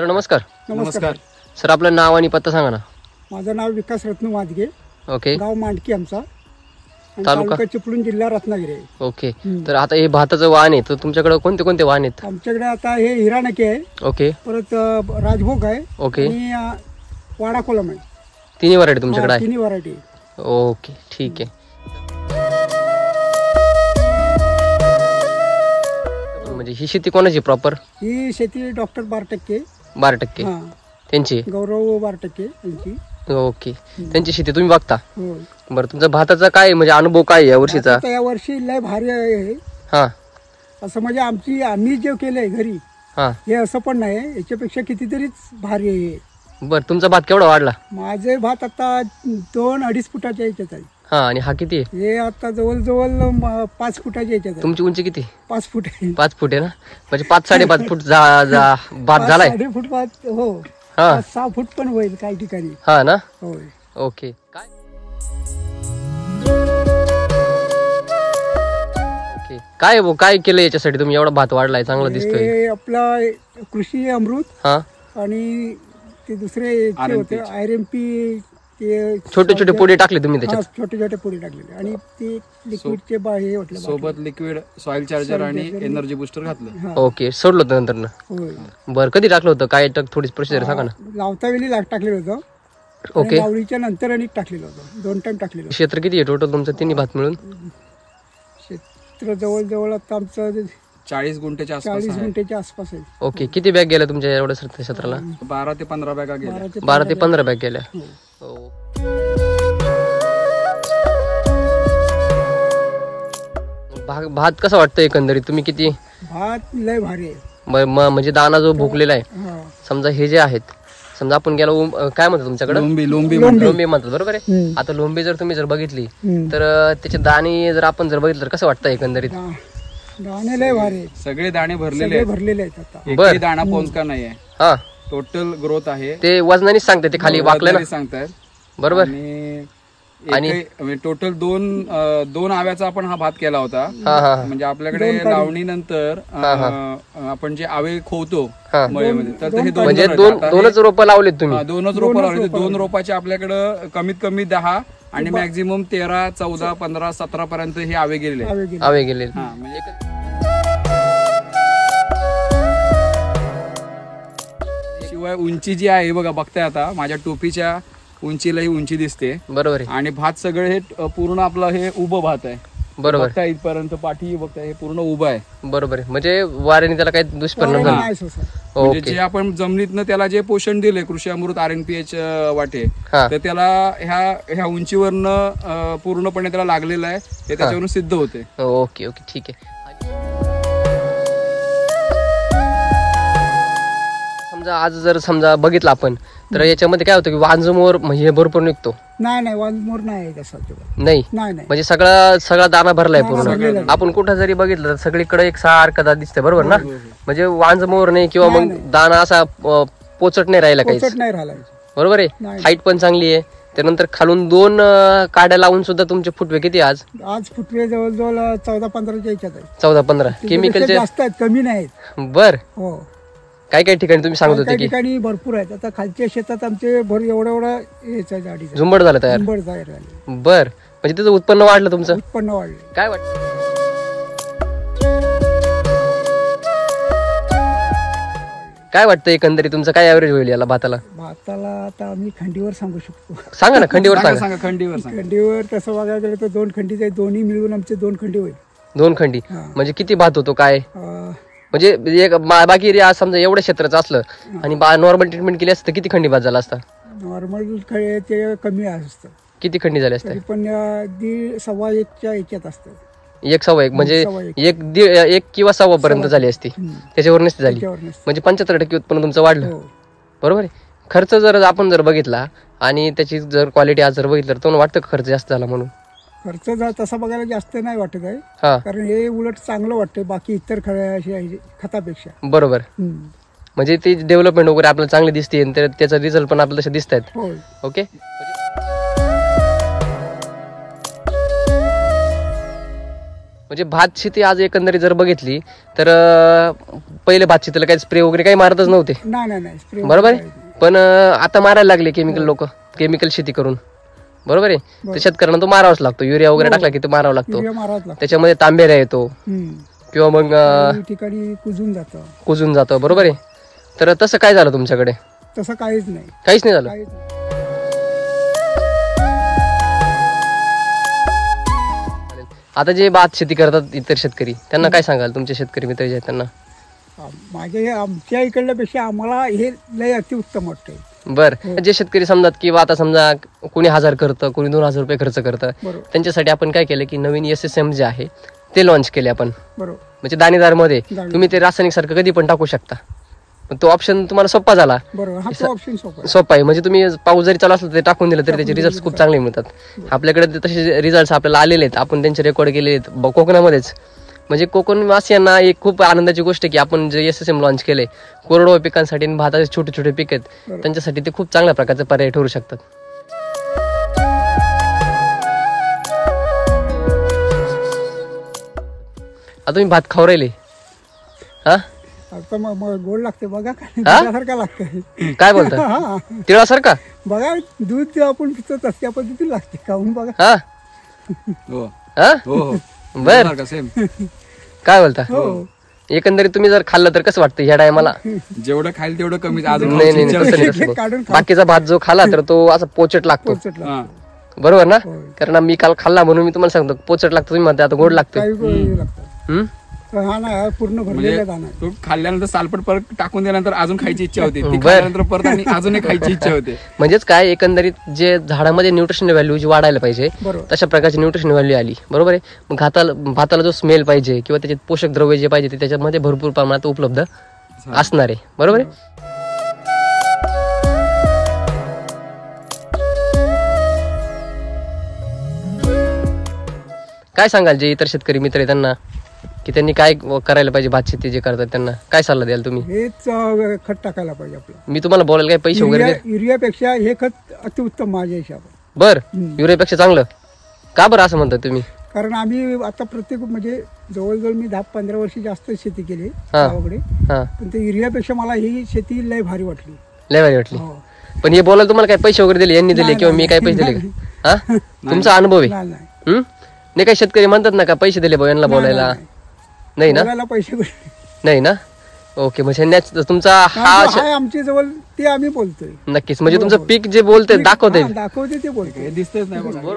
Sir नमस्कार. नमस्कार sir आपलं नाव आणि पत्ता सांगा ना. माझं नाव विकास रत्न वादगे. ओके. गाव मांडकी आमचा. तालुका चिपळूण जिल्हा रत्नागिरी. ओके. तर आता हे भाताचं वाहन आहे तर तुमच्याकडे कोणते कोणते वाहन आहेत? आमच्याकडे आता हे हिरानकी आहे. ओके. परत राजभोग आहे. ओके. आणि वाडा कोलम आहे. तिन्ही व्हरायटी तुमच्याकडे आहे? तिन्ही व्हरायटी. ओके ठीक आहे. म्हणजे ही शेती कोणाची प्रॉपर? ही शेती डॉक्टर 12% 12% त्यांची? गौरव 12% त्यांची. ओके. त्यांची शेती तुम्ही बघता? हो. बरं तुमचा भाताचा काय म्हणजे अनुभव काय या वर्षीचा? या वर्षी लय भारी आहे. हा असं म्हणजे आम्ही जे केलंय घरी हे असं पण नाही, याच्यापेक्षा कितीतरीच भारी आहे. बरं तुमचा भात केवढा वाढला? माझे भात आता 2-2.5 फुटाच्या याच्यात आहे. हा आणि हा किती आहे? हे आता जवळ 5 फुटाच्या याच्यात आहे. तुमची उंची किती? 5 फूट आहे. 5 फूट आहे ना, म्हणजे 5-5.5 फूट भात झालाय. 5-6.5 फूट भात. हो. 6 फूट पण होईल काही ठिकाणी. हा ना. होय. ओके. काय ओके काय काय केलं याच्यासाठी तुम्ही एवढा भात वाढलाय? चांगला दिसतोय. हे आपला कृषी अमृत हा आणि ते दुसरे होते RMP. ते छोटे छोटे पुढे टाकले तुम्ही त्याच्यात? छोटे छोटे पुढे टाकलेले आणि ते लिक्विडचे हे वाटलं सोबत लिक्विड सॉइल चार्जर आणि एनर्जी बुस्टर घातलं. ओके. सोडलं होतं नंतर ना? होय. बरं कधी टाकलं होतं? काय थोडी प्रोसिजर सांगा ना. लावता वेळी टाकलेलं होतं. ओके. लावणीच्या नंतर आणि टाकलेलं होतं. 2 टाइम टाकलेलं. क्षेत्र किती आहे टोटल तुमचं तिन्ही भात मिळून? क्षेत्र जवळ आता आमचं 40 गुंठेच्या आसपास 40 आहे. गुंठेच्या आसपास आहे. ओके. किती बॅग गेल्या तुमच्या एवढ्या क्षेत्राला? 12 ते 15 बॅगा गेल्या. 12 ते 15 बॅग गेल्या. भात कसा वाटतं एकंदरीत? तुम्ही किती? भात लय भारी आहे. म्हणजे दाना जो भोगलेला आहे हा. समजा हे जे आहेत, समजा आपण गेलो काय म्हणतो तुमच्याकडे? लोंबी लोंबी म्हणतात बरोबर आहे. आता लोंबी जर तुम्ही बघितली तर त्याचे दाणे जर आपण बघितलं तर कसं वाटतं एकंदरीत? दाणे लय भारी आहे. सगळे दाणे भरलेले आहेत आता. एकही दाणा पोंचका नाहीये. हा टोटल ग्रोथ आहे. ते वजनानेच सांगते ते खाली वाकलं ना सांगतायत बरोबर. आणि टोटल दोन आव्याचा आपण हा भात केला होता. म्हणजे आपल्याकडे लावणीनंतर आपण जे आवे खोवतो मळ्यामध्ये तर हे म्हणजे दोनच रोपं लावलेत तुम्ही? 2च रोपं लावले. 2 रोपाचे आपल्याकडे कमीत कमी 10 आणि मॅक्झिमम 13, 14, 15, 17 पर्यंत हे आवे गेलेले. शिवाय उंची जी आहे बघा, बघताय आता माझ्या टोपीच्या उंचीला ही उंची दिसते बरोबर. आणि भात सगळं हे पूर्ण आपलं हे उभं भात आहे बरोबर. बघता इथपर्यंत पाठी बघताय हे पूर्ण उभं आहे बरोबर. म्हणजे वाऱ्याने त्याला काही दुष्परिणाम नाही. म्हणजे जे आपण जमिनीतनं त्याला जे पोषण दिले कृषी अमृत RNPH वाटे तर त्याला ह्या उंचीवरनं पूर्णपणे त्याला लागलेलं आहे हे त्याच्यावरून सिद्ध होते. ओके ओके ठीक आहे. समजा आज जर बघितलं आपण तर याच्यामध्ये काय होतं की वांजमोर म्हणजे भरपूर निघतो? नाही वांजमोर नाही नाही. म्हणजे सगळा दाना भरलाय पूर्ण. आपण कुठं जरी बघितलं तर सगळीकडे एक सारखा दाना दिसतंय बरोबर ना. म्हणजे वांजमोर नाही किंवा मग दाना असा पोचट नाही राहिला काही बरोबर आहे. हाईट पण चांगली आहे. त्यानंतर खालून 2 काड्या लावून सुद्धा तुमचे फुटवे किती आज फुटवे जवळजवळ 14-15च्या याच्यात आहे. 14-15 केमिकलचे जास्त आहेत, कमी नाहीत. बर. हो. काय काय ठिकाणी तुम्ही सांगत होते की ठिकाणी भरपूर आहेत. आता खालच्या शेतात आमचे एवढा झुंबड झालं तयार. बर. म्हणजे त्याचं उत्पन्न वाढलं तुमचं? उत्पन्न वाढलं. काय वाटतं? काय वाटतं एकंदरीत तुमचं काय ऍव्हरेज होईल याला भाताला? आता आम्ही खंडीवर सांगू शकतो. सांगा ना खंडीवर सांगा. खंडीवर तसं बघायला गेलं तर 2 खंडीचे दोन्ही मिळून आमचे 2 खंडी होईल. 2 खंडी म्हणजे किती भात होतो काय? म्हणजे एक बाकी एरिया समजा एवढ्या क्षेत्राचं असलं आणि नॉर्मल ट्रीटमेंट केली असतं किती खंडी भात झाला असता? नॉर्मल ते कमी असतं. किती खंडी झाली असते? पण 1.25च्या याच्यात असतं. 1.25 म्हणजे 1 किंवा 1.25 पर्यंत झाली असती. त्याच्यावर नसती झाली. म्हणजे 75% उत्पन्न तुमचं वाढलं बरोबर आहे. खर्च जर आपण बघितला आणि त्याची जर क्वालिटी आज बघितलं तर वाटतं खर्च जास्त झाला म्हणून? खर्च तसा बघायला जास्त नाही वाटत आहे. कारण हे उलट चांगलं वाटतं बाकी इतर खतापेक्षा बरोबर. म्हणजे ती डेव्हलपमेंट वगैरे आपल्याला चांगली दिसते आणि त्याचा रिझल्ट पण आपल्याला तसे दिसत आहेत. ओके. म्हणजे भात शेती आज एकंदरीत जर बघितली तर पहिले भात शेतीला काही स्प्रे वगैरे काही मारतच नव्हते, नाही spray बरोबर आहे. पण आता मारायला लागले केमिकल लोक, केमिकल शेती करून, बरोबर आहे. तर शेतकऱ्यांना तो मारावाच लागतो, युरिया वगैरे टाकला की तो मारावा लागतो, युरिया मारावाच लागतो. त्याच्यामध्ये तांबेऱ्या येतो किंवा मग काही ठिकाणी कुजून जातं, बरोबर आहे. तर तसं काय झालं तुमच्याकडे? तसं काहीच नाही झालं. काहीच नाही. आता जे भात शेती करतात इतर शेतकरी, त्यांना काय सांगाल, तुमचे शेतकरी मित्र जे आहेत त्यांना? आमच्या इकडल्या पेक्षा आम्हाला हे लय अतिउत्तम वाटतंय. बर, जे शेतकरी समजात किंवा आता समजा कोणी 1000 करतं, कोणी 2000 रुपये खर्च करतं, त्यांच्यासाठी आपण काय केलं की नवीन SSM जे आहे ते लॉन्च केले आपण. म्हणजे दाणेदार मध्ये तुम्ही ते रासायनिक सारखं कधी पण टाकू शकता, तो ऑप्शन तुम्हाला सोपा झाला. सोपा आहे, म्हणजे तुम्ही पाऊस जरी चालू असला ते टाकून दिलं तरी त्याचे रिझल्ट खूप चांगले मिळतात. आपल्याकडे तसे रिझल्ट आपल्याला आलेले आहेत, आपण त्यांचे रेकॉर्ड केलेले आहेत कोकणामध्येच. म्हणजे कोकणवासियांना एक खूप आनंदाची गोष्ट आहे की आपण जे SSM लॉन्च केले कोरडवाहू पिकांसाठी आणि भाताचे छोटे छोटे पीक आहेत त्यांच्यासाठी ते खूप चांगल्या प्रकारचे पर्याय ठरू शकतात. आता तुम्ही भात खाऊ राहिले, हा आता मग गोड लागते बघा, तिळासारखा लागतंय. काय बोलता? तिळासारखा? बघा दूध आपण पितो तशा पद्धतीने लागते, खाऊन बघा. बर, काय बोलता? एकंदरीत तुम्ही जर खाल्लं तर कसं वाटतं ह्या टायमाला? जेवढं खाईल तेवढं कमी. नाही, बाकीचा भात जो खाला तर तो असा पोचट लागतो, बरोबर ना? कारण मी काल खाल्ला म्हणून मी तुम्हाला सांगतो पोचट लागतो, तुम्ही म्हणता आता गोड लागतं. पूर्ण भरलेला तो खाल्ल्यानंतर सालपट परत टाकून दिल्यानंतर अजून खायची इच्छा होती, खाल्ल्यानंतर परत आणि अजून खायची इच्छा होते. म्हणजेच काय, एकंदरीत जे झाडामध्ये न्यूट्रिशन व्हॅल्यू जी वाढायला पाहिजे तशा प्रकारची न्यूट्रिशन व्हॅल्यू आली, बरोबर आहे. मग भाताला जो स्मेल पाहिजे किंवा त्याच्यात पोषक द्रव्य जे पाहिजे ते त्याच्यामध्ये भरपूर प्रमाणात उपलब्ध असणार आहे, बरोबर आहे. काय सांगाल जे इतर शेतकरी मित्र आहेत त्यांना की त्यांनी काय करायला पाहिजे, भात शेती जे करतात त्यांना काय सल्ला द्याल तुम्ही? हेच खत टाकायला पाहिजे आपलं. मी तुम्हाला बोलायला काय पैसे वगैरे? युरियापेक्षा हे खत अतिउत्तम माझ्या हिशोबात. बर, युरियापेक्षा चांगलं का बरं असं म्हणतात तुम्ही? कारण आम्ही आता प्रत्येक म्हणजे जवळजवळ मी 10-15 वर्ष जास्त शेती केली गावाकडे, पण ते युरियापेक्षा मला ही शेती लय भारी वाटली. लय भारी वाटली. पण हे बोलायला तुम्हाला काय पैसे वगैरे दिले, यांनी दिले किंवा मी काय पैसे दिले का? तुमचा अनुभव आहे? नाही, काही शेतकरी म्हणतात ना का पैसे दिले भाऊ यांना बोलायला, नाही ना? पैसे नाही ना? ओके, म्हणजे तुमचा हा आमच्या जवळ ते आम्ही बोलतोय. नक्कीच, म्हणजे तुमचं पीक जे बोलते दाखवते ते बोलतोय, दिसतेच नाही बघा.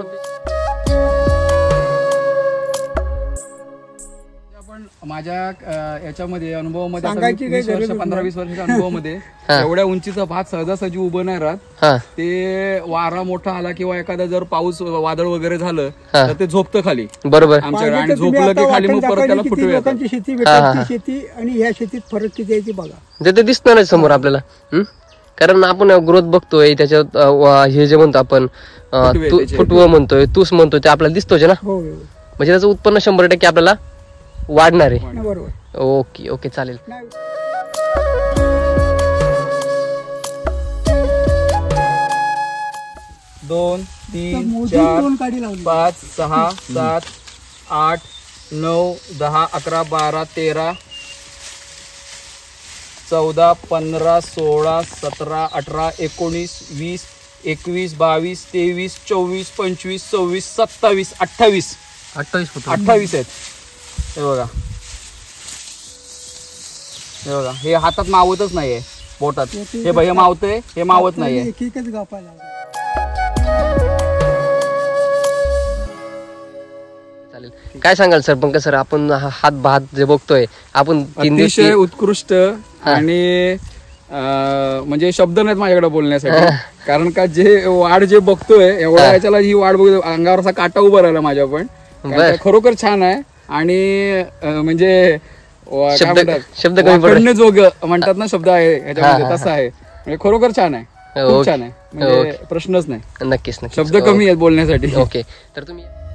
माझ्या याच्यामध्ये अनुभवामध्ये 15-20 वर्षाच्या अनुभवामध्ये एवढ्या उंचीचा भात सहजासहजी उभं नाही राहत. ते वारा मोठा आला किंवा एखादा जर पाऊस वादळ वगैरे झालं तर ते झोपतं खाली, बरोबर. आमच्याकडे, आणि झोपलं की खाली मग परत त्याला फुटवे येतात. शेती आणि ह्या शेतीत फरक किती आहे ते बघा, ते दिसणार नाही समोर आपल्याला. कारण आपण ग्रोथ बघतोय त्याच्यात, हे जे म्हणतो आपण फुटवं म्हणतोय, तूस म्हणतोय, ते आपल्याला दिसतोय ना. म्हणजे त्याचं उत्पन्न 100% आपल्याला वाढणार आहे. बरोबर. ओके ओके, चालेल. 2, 3, 4, 5, 6, 7, 8, 9, 10, 11, 12, 13, 14, 15, 16, 17, 18, 19, 20, 21, 22, 23, 24, 25, 26, 27, 28 आहेत. हे बघा, हे हातात मावतच नाहीये, बोटात हे बघ, हे मावतंय, हे मावत नाहीये. चालेल. काय सांगाल सर पंकज सर, आपण हात भात जे बघतोय आपण 3 दिवस उत्कृष्ट आणि म्हणजे शब्द नाहीत माझ्याकडे बोलण्यासाठी. कारण का जे वाढ जे बघतोय एवढ्या याच्याला ही वाढ बघ, अंगावर असा काटा उभा राहिला माझ्या. पण खरोखर छान आहे आणि म्हणजे शब्द जोग म्हणतात ना शब्द आहे ह्याच्यामध्ये, तसा आहे. म्हणजे खरोखर छान आहे, खूप छान आहे, म्हणजे प्रश्नच नाही. नक्कीच, शब्द कमी आहेत बोलण्यासाठी. ओके, तर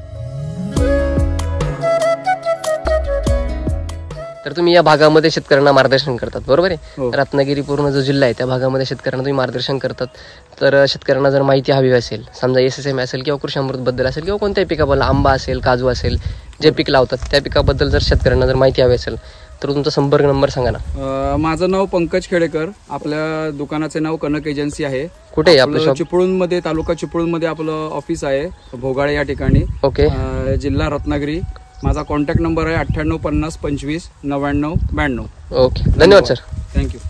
तुम्ही या भागामध्ये शेतकऱ्यांना मार्गदर्शन करतात, बरोबर आहे? रत्नागिरी पूर्ण जो जिल्हा आहे त्या भागामध्ये शेतकऱ्यांना तुम्ही मार्गदर्शन करतात. तर शेतकऱ्यांना जर माहिती हवी असेल, समजा SSM असेल किंवा कृषी अमृत बद्दल असेल किंवा कोणत्याही पिकाबद्दल, आंबा असेल, काजू असेल, जे पीक लावतात त्या पिकाबद्दल जर शेतकऱ्यांना जर माहिती हवी असेल तर तुमचा संपर्क नंबर सांगा ना. माझं नाव पंकज खेडेकर. आपल्या दुकानाचे नाव कनक एजन्सी आहे. कुठे आहे आपलं शॉप? चिपळूणमध्ये, तालुका चिपळूणमध्ये आपलं ऑफिस आहे, भोगाळे या ठिकाणी. ओके. जिल्हा रत्नागिरी. माझा कॉन्टॅक्ट नंबर आहे 98 50 25 99 92. ओके, धन्यवाद सर. थँक्यू.